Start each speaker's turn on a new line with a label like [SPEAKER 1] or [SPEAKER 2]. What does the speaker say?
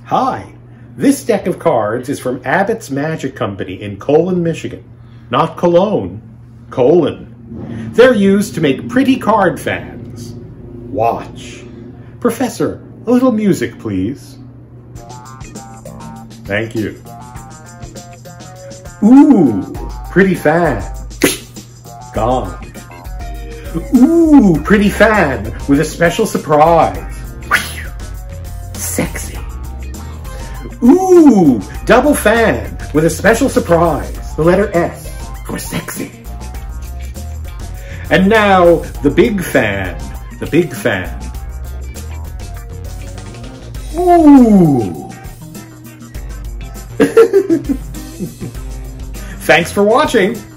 [SPEAKER 1] Hi, this deck of cards is from Abbott's Magic Company in Colon, Michigan. Not Cologne, Colon. They're used to make pretty card fans. Watch. Professor, a little music, please. Thank you. Ooh, pretty fan. Gone. Ooh, pretty fan with a special surprise. Sexy. Ooh, double fan with a special surprise. The letter S for sexy. And now, the big fan. The big fan. Ooh. Thanks for watching.